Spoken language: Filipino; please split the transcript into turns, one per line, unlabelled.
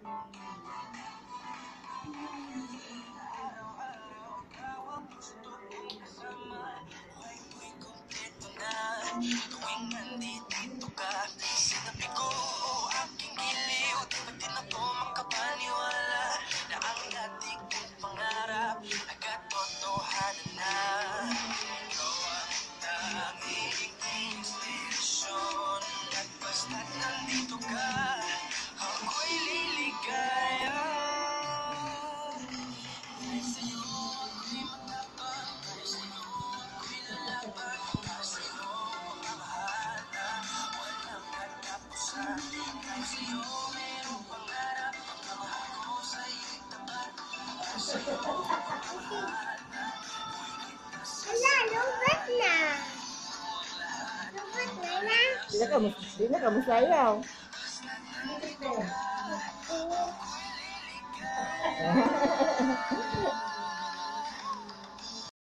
Tuwing nandito ka, sinabi ko, aking giliw. Di ba din ako makapaniwala na ang dati kong pangarap nagkatotohanan na. Ikaw ang tanging inspirasyon, at basta't nandito ka, ako'y liligaya. Dahil sa'yo ako'y matapang, dahil sa'yo ako'y lalaban, dahil sa'yo pagmamahal na walang katapusan. Dahil sa'yo mayroong pangarap, pagmamahal ko sa'yo'y tapat. Dahil sa'yo pagmamahal na buhay kita sa
Lubat na. Lubat na na.
Di na ka masayaw.